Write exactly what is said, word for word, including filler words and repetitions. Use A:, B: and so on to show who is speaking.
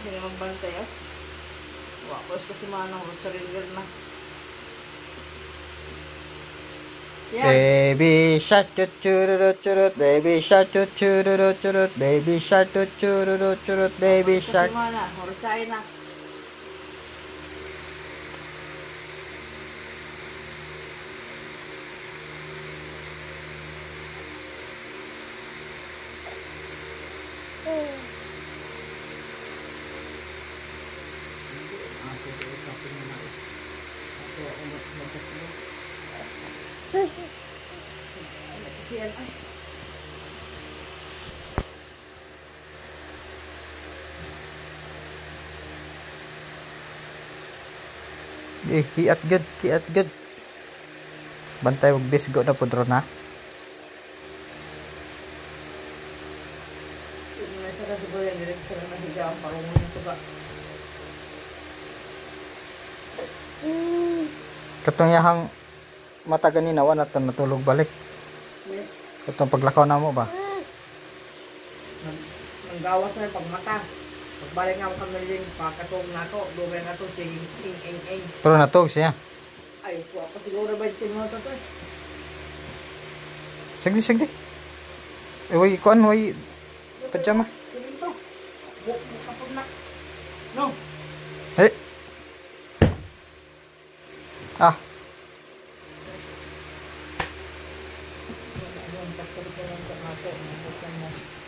A: sila magbantay, oh. Wakos kasi manang sarili na. Yan.
B: Baby shark chut churut churut, baby shark chut churut churut, baby shark chut churut churut, baby shark.
A: Kasi mana, horsay na. Kasiyan ay.
B: Eh, kiat good, kiat good. Bantay wag bisgo na pudro na. Katong yahang mata ganina wa na to natulog balik. Katong paglakaw na mo ba?
A: Nanggawas na yung pagmata. Pagbalik nga kami rin, pakatong na to, dugay na to, ting, ting, ting, ting.
B: Pero natog siya.
A: Ay, kuha pa siguro ba yung tinuha to?
B: Sagdi, sagdi. Eh, way, kuan, way, pajama.
A: Tingin to. Buk, buk, kapag na. No.
B: Eh. Ah.
A: Yung pagkalitan ng kato, yung pagkalitan mo.